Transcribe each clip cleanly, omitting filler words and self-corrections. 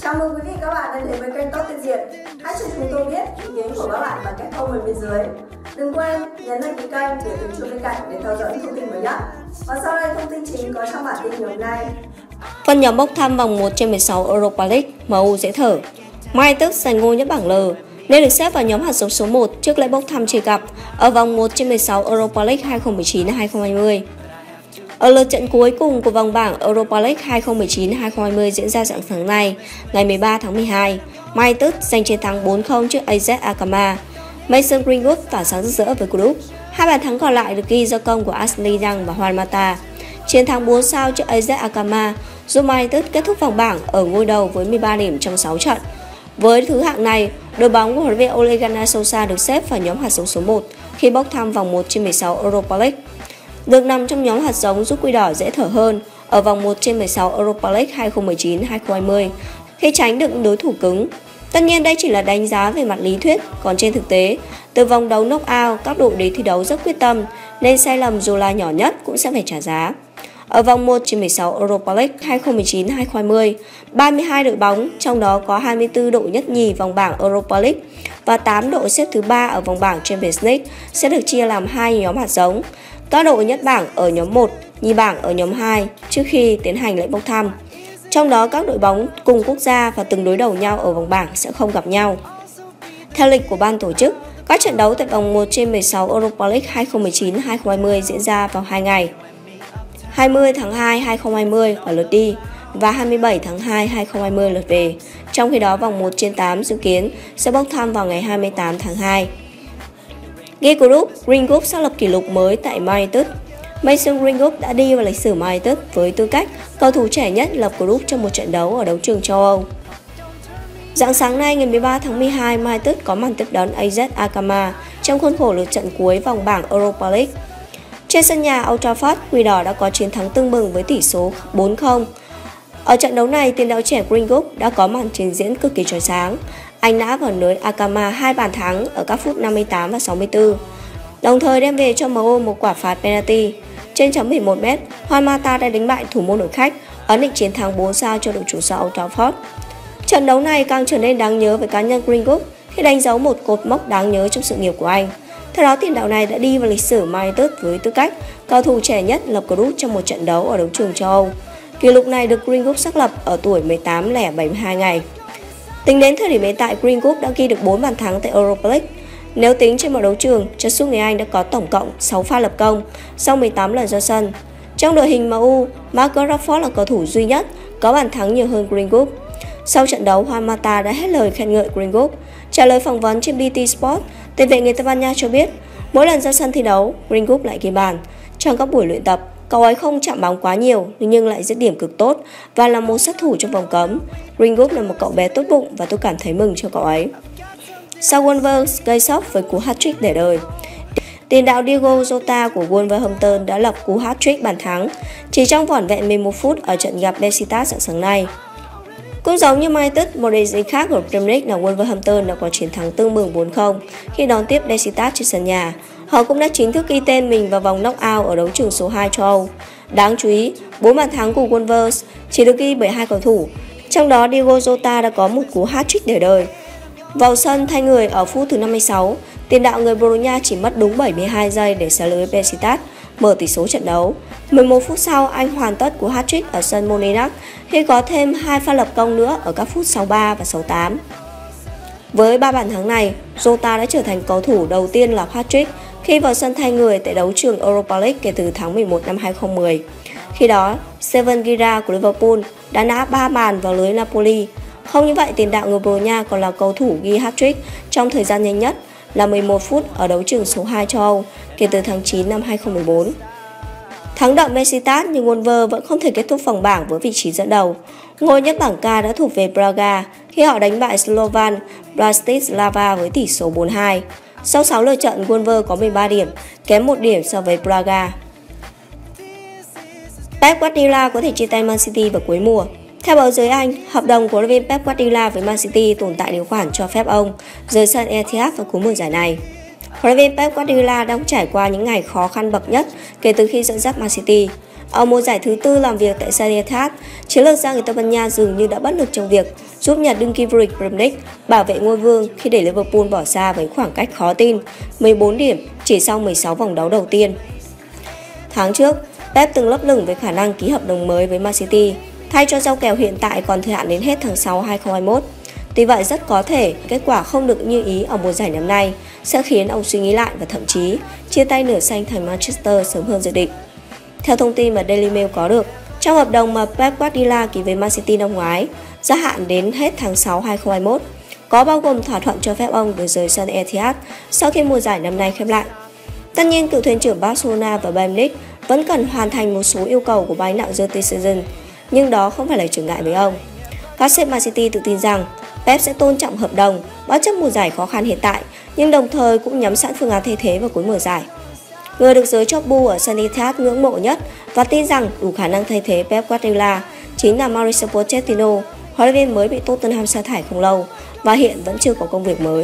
Chào mừng quý vị các bạn đã đến với kênh Top Tiền Diện. Hãy cho chúng tôi biết ý kiến của các bạn bằng cách comment bên dưới. Đừng quên nhấn đăng ký kênh để bật chuông bên cạnh để theo dõi những thông tin mới nhất. Và sau đây thông tin chính có trong bản tin ngày hôm nay. Phân nhóm bốc thăm vòng 1/16 Europa League, MU dễ thở. Man United giành ngôi nhất bảng L, nên được xếp vào nhóm hạt giống số 1 trước lễ bốc thăm chia cặp ở vòng 1/16 Europa League 2019-2020. Ở lượt trận cuối cùng của vòng bảng Europa League 2019-2020 diễn ra dạng sáng nay, ngày 13 tháng 12, Man United giành chiến thắng 4-0 trước AZ Alkmaar. Mason Greenwood tỏa sáng rực rỡ với cú đúp. Hai bàn thắng còn lại được ghi do công của Ashley Young và Juan Mata. Chiến thắng 4 sao trước AZ Alkmaar giúp Man United kết thúc vòng bảng ở ngôi đầu với 13 điểm trong 6 trận. Với thứ hạng này, đội bóng của huấn luyện viên Ole Gunnar Solskjaer được xếp vào nhóm hạt giống số 1 khi bốc thăm vòng 1/16 Europa League. Được nằm trong nhóm hạt giống giúp Quỷ Đỏ dễ thở hơn ở vòng 1/16 Europa League 2019-2020 khi tránh được đối thủ cứng. Tất nhiên đây chỉ là đánh giá về mặt lý thuyết, còn trên thực tế, từ vòng đấu knock-out, các đội đến thi đấu rất quyết tâm, nên sai lầm dù là nhỏ nhất cũng sẽ phải trả giá. Ở vòng 1/16 Europa League 2019-2020, 32 đội bóng, trong đó có 24 đội nhất nhì vòng bảng Europa League và 8 đội xếp thứ 3 ở vòng bảng Champions League sẽ được chia làm 2 nhóm hạt giống. Các đội nhất bảng ở nhóm 1, nhì bảng ở nhóm 2 trước khi tiến hành lễ bốc thăm. Trong đó các đội bóng cùng quốc gia và từng đối đầu nhau ở vòng bảng sẽ không gặp nhau. Theo lịch của ban tổ chức, các trận đấu tại vòng 1/16 Europa League 2019-2020 diễn ra vào 2 ngày. 20 tháng 2 2020 ở lượt đi và 27 tháng 2 2020 lượt về. Trong khi đó vòng 1/8 dự kiến sẽ bốc thăm vào ngày 28 tháng 2. Ghi cú đúp, Greenwood xác lập kỷ lục mới tại Man United. Mason Greenwood đã đi vào lịch sử Man United với tư cách cầu thủ trẻ nhất lập cú đúp trong một trận đấu ở đấu trường châu Âu. Rạng sáng nay ngày 13 tháng 12, Man United có màn tiếp đón AZ Alkmaar trong khuôn khổ lượt trận cuối vòng bảng Europa League. Trên sân nhà Old Trafford, Quỷ Đỏ đã có chiến thắng tưng bừng với tỷ số 4-0. Ở trận đấu này, tiền đạo trẻ Greenwood đã có màn trình diễn cực kỳ chói sáng. Anh đã vào lưới Alkmaar 2 bàn thắng ở các phút 58 và 64, đồng thời đem về cho MU một quả phạt penalty. Trên chấm 11m, Juan Mata đã đánh bại thủ môn đội khách, ấn định chiến thắng 4 sao cho đội chủ sân Old Trafford. Trận đấu này càng trở nên đáng nhớ với cá nhân Greenwood khi đánh dấu một cột mốc đáng nhớ trong sự nghiệp của anh. Theo đó, tiền đạo này đã đi vào lịch sử Man United với tư cách cầu thủ trẻ nhất lập cú đúp trong một trận đấu ở đấu trường châu Âu. Kỷ lục này được Greenwood xác lập ở tuổi 18 lẻ 72 ngày. Tính đến thời điểm hiện tại, Greenwood đã ghi được 4 bàn thắng tại Europa League. Nếu tính trên mọi đấu trường, chân sút người Anh đã có tổng cộng 6 pha lập công sau 18 lần ra sân. Trong đội hình MU, Marcus Rashford là cầu thủ duy nhất có bàn thắng nhiều hơn Greenwood. Sau trận đấu, Juan Mata đã hết lời khen ngợi Greenwood. Trả lời phỏng vấn trên BT Sport, tiền vệ người Tây Ban Nha cho biết mỗi lần ra sân thi đấu, Greenwood lại ghi bàn. Trong các buổi luyện tập, cậu ấy không chạm bóng quá nhiều nhưng lại dứt điểm cực tốt và là một sát thủ trong vòng cấm. Greenwood là một cậu bé tốt bụng và tôi cảm thấy mừng cho cậu ấy. Sau Wolves gây sốc với cú hat-trick để đời, tiền đạo Diogo Jota của Wolverhampton đã lập cú hat-trick bàn thắng chỉ trong vỏn vẹn 11 phút ở trận gặp Besiktas sáng sớm nay. Cũng giống như Man United, một đại diện khác của Premier League là Wolverhampton đã có chiến thắng tưng bừng 4-0 khi đón tiếp Besiktas trên sân nhà. Họ cũng đã chính thức ghi tên mình vào vòng knock-out ở đấu trường số 2 châu Âu. Đáng chú ý, 4 bàn thắng của Wolves chỉ được ghi bởi 2 cầu thủ, trong đó Diogo Jota đã có một cú hat-trick để đời. Vào sân thay người ở phút thứ 56, tiền đạo người Bồ Đào Nha chỉ mất đúng 72 giây để xé lưới Besiktas mở tỷ số trận đấu. 11 phút sau, anh hoàn tất cú hat-trick ở sân Montjuic khi có thêm 2 pha lập công nữa ở các phút 63 và 68. Với 3 bàn thắng này, Jota đã trở thành cầu thủ đầu tiên lập hat-trick khi vào sân thay người tại đấu trường Europa League kể từ tháng 11 năm 2010. Khi đó, Steven Gerrard của Liverpool đã nã 3 bàn vào lưới Napoli. Không như vậy, tiền đạo người Bồ Đào Nha còn là cầu thủ ghi hat-trick trong thời gian nhanh nhất là 11 phút ở đấu trường số 2 châu Âu kể từ tháng 9 năm 2014. Thắng đậm Besiktas nhưng Wolves vẫn không thể kết thúc vòng bảng với vị trí dẫn đầu. Ngôi nhất bảng K đã thuộc về Braga khi họ đánh bại Slovan Bratislava với tỷ số 4-2. Sau 6 lượt trận, Wolves có 13 điểm, kém 1 điểm so với Braga. Pep Guardiola có thể chia tay Man City vào cuối mùa. Theo báo giới Anh, hợp đồng của huấn luyện viên Pep Guardiola với Man City tồn tại điều khoản cho phép ông rời sân Etihad vào cuối mùa giải này. Huấn luyện viên Pep Guardiola đang trải qua những ngày khó khăn bậc nhất kể từ khi dẫn dắt Man City. Ở mùa giải thứ tư làm việc tại San Etihad, chiến lược gia người Tây Ban Nha dường như đã bất lực trong việc giúp nhà đương kim vô địch Premier League bảo vệ ngôi vương khi để Liverpool bỏ xa với khoảng cách khó tin 14 điểm chỉ sau 16 vòng đấu đầu tiên. Tháng trước, Pep từng lấp lửng với khả năng ký hợp đồng mới với Man City, thay cho giao kèo hiện tại còn thời hạn đến hết tháng 6 2021. Tuy vậy, rất có thể kết quả không được như ý ở mùa giải năm nay sẽ khiến ông suy nghĩ lại và thậm chí chia tay nửa xanh thành Manchester sớm hơn dự định. Theo thông tin mà Daily Mail có được, trong hợp đồng mà Pep Guardiola ký với Man City năm ngoái, gia hạn đến hết tháng 6 2021, có bao gồm thỏa thuận cho phép ông được rời San Etihad sau khi mùa giải năm nay khép lại. Tất nhiên, cựu thuyền trưởng Barcelona và Bayern Munich vẫn cần hoàn thành một số yêu cầu của ban lãnh đạo The Season, nhưng đó không phải là trở ngại với ông. Các sếp Man City tự tin rằng Pep sẽ tôn trọng hợp đồng bất chấp mùa giải khó khăn hiện tại, nhưng đồng thời cũng nhắm sẵn phương án thay thế vào cuối mùa giải. Người được giới chóp bu ở San Etihad ngưỡng mộ nhất và tin rằng đủ khả năng thay thế Pep Guardiola chính là Mauricio Pochettino, huấn luyện viên mới bị Tottenham sa thải không lâu và hiện vẫn chưa có công việc mới.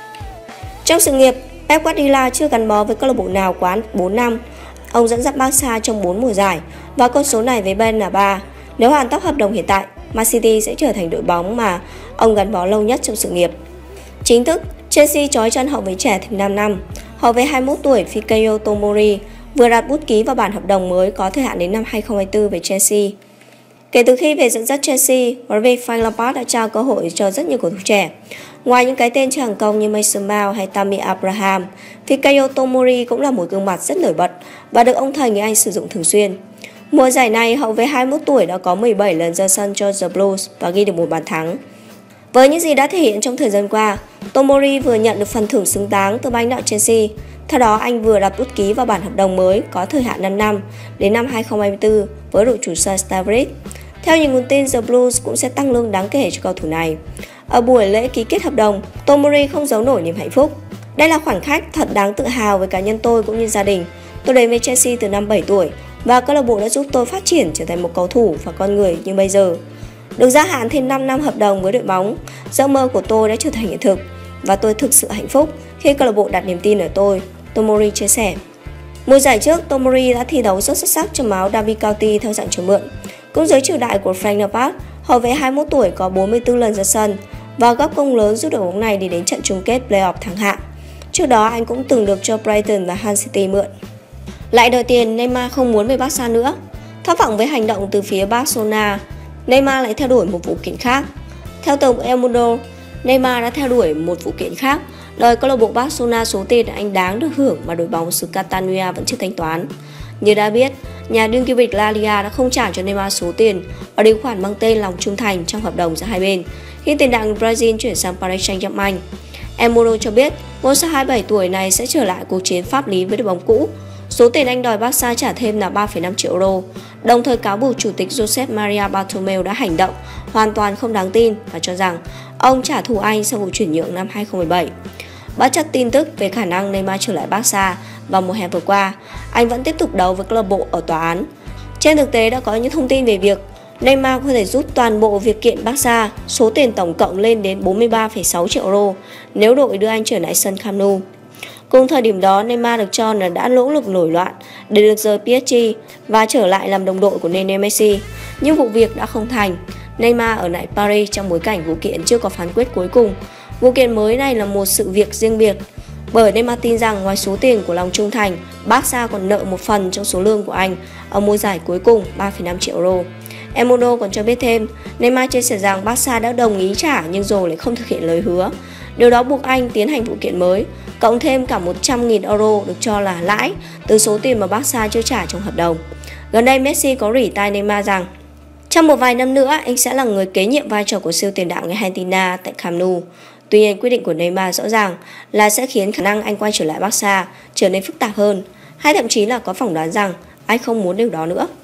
Trong sự nghiệp, Pep Guardiola chưa gắn bó với câu lạc bộ nào quá 4 năm. Ông dẫn dắt Barca trong 4 mùa giải và con số này với Bayern là 3. Nếu hoàn tất hợp đồng hiện tại, Man City sẽ trở thành đội bóng mà ông gắn bó lâu nhất trong sự nghiệp. Chính thức, Chelsea trói chân hậu vệ trẻ thêm 5 năm. Hậu vệ 21 tuổi Fikayo Tomori vừa đặt bút ký vào bản hợp đồng mới có thời hạn đến năm 2024 với Chelsea. Kể từ khi về dẫn dắt Chelsea, huấn luyện viên Frank Lampard đã trao cơ hội cho rất nhiều cầu thủ trẻ. Ngoài những cái tên chưa hàng công như Mason Mount hay Tammy Abraham, Fikayo Tomori cũng là một gương mặt rất nổi bật và được ông thầy người Anh sử dụng thường xuyên. Mùa giải này, hậu vệ 21 tuổi đã có 17 lần ra sân cho The Blues và ghi được một bàn thắng. Với những gì đã thể hiện trong thời gian qua, Tomori vừa nhận được phần thưởng xứng đáng từ ban lãnh đạo Chelsea. Theo đó, anh vừa đặt bút ký vào bản hợp đồng mới có thời hạn 5 năm đến năm 2024 với đội chủ sân Stamford Bridge. Theo nhiều nguồn tin, The Blues cũng sẽ tăng lương đáng kể cho cầu thủ này. Ở buổi lễ ký kết hợp đồng, Tomori không giấu nổi niềm hạnh phúc. Đây là khoảnh khắc thật đáng tự hào với cá nhân tôi cũng như gia đình. Tôi đến với Chelsea từ năm 7 tuổi và câu lạc bộ đã giúp tôi phát triển trở thành một cầu thủ và con người như bây giờ. Được gia hạn thêm 5 năm hợp đồng với đội bóng, giấc mơ của tôi đã trở thành hiện thực và tôi thực sự hạnh phúc khi câu lạc bộ đặt niềm tin ở tôi, Tomori chia sẻ. Mùa giải trước, Tomori đã thi đấu rất xuất sắc trong áo Derby County theo dạng chuyển mượn. Cũng dưới triều đại của Frank Lampard, hậu vệ 21 tuổi có 44 lần ra sân và góp công lớn giúp đội bóng này đi đến trận chung kết playoff thắng hạng. Trước đó, anh cũng từng được cho Brighton và Hull City mượn. Lại đòi tiền, Neymar không muốn về Barca nữa. Thất vọng với hành động từ phía Barcelona, Neymar lại theo đuổi một vụ kiện khác. Theo tờ El Mundo, Neymar đã theo đuổi một vụ kiện khác, đòi câu lạc bộ Barcelona số tiền anh đáng được hưởng mà đội bóng xứ Catalonia vẫn chưa thanh toán. Như đã biết, nhà đương kim vô địch La Liga đã không trả cho Neymar số tiền ở điều khoản mang tên lòng trung thành trong hợp đồng giữa hai bên khi tiền đạo Brazil chuyển sang Paris Saint-Germain. El Mundo cho biết ngôi sao 27 tuổi này sẽ trở lại cuộc chiến pháp lý với đội bóng cũ. Số tiền anh đòi Barca trả thêm là 3,5 triệu euro, đồng thời cáo buộc chủ tịch Josep Maria Bartomeu đã hành động hoàn toàn không đáng tin và cho rằng ông trả thù anh sau vụ chuyển nhượng năm 2017. Bất chấp tin tức về khả năng Neymar trở lại Barca vào mùa hè vừa qua, anh vẫn tiếp tục đấu với câu lạc bộ ở tòa án. Trên thực tế đã có những thông tin về việc Neymar có thể rút toàn bộ việc kiện Barca, số tiền tổng cộng lên đến 43,6 triệu euro nếu đội đưa anh trở lại sân Camp Nou. Cùng thời điểm đó, Neymar được cho là đã nỗ lực nổi loạn để được rời PSG và trở lại làm đồng đội của Lionel Messi, nhưng vụ việc đã không thành. Neymar ở lại Paris trong bối cảnh vụ kiện chưa có phán quyết cuối cùng. Vụ kiện mới này là một sự việc riêng biệt, bởi Neymar tin rằng ngoài số tiền của lòng trung thành, Barca còn nợ một phần trong số lương của anh ở mùa giải cuối cùng 3,5 triệu euro. El Mundo còn cho biết thêm, Neymar chia sẻ rằng Barca đã đồng ý trả nhưng rồi lại không thực hiện lời hứa. Điều đó buộc anh tiến hành vụ kiện mới, cộng thêm cả 100.000 euro được cho là lãi từ số tiền mà Barca chưa trả trong hợp đồng. Gần đây, Messi có rỉ tai Neymar rằng trong một vài năm nữa, anh sẽ là người kế nhiệm vai trò của siêu tiền đạo người Argentina tại Camp Nou. Tuy nhiên, quyết định của Neymar rõ ràng là sẽ khiến khả năng anh quay trở lại Barca trở nên phức tạp hơn, hay thậm chí là có phỏng đoán rằng anh không muốn điều đó nữa.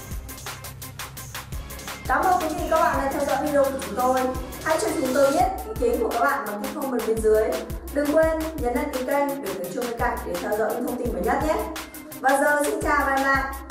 Cảm ơn quý vị các bạn đã theo dõi video của chúng tôi. Hãy cho chúng tôi biết kiến của các bạn bằng cách comment bên dưới. Đừng quên nhấn đăng ký kênh để tiếng chuông bên cạnh để theo dõi những thông tin mới nhất nhé. Và giờ xin chào và hẹn gặp lại.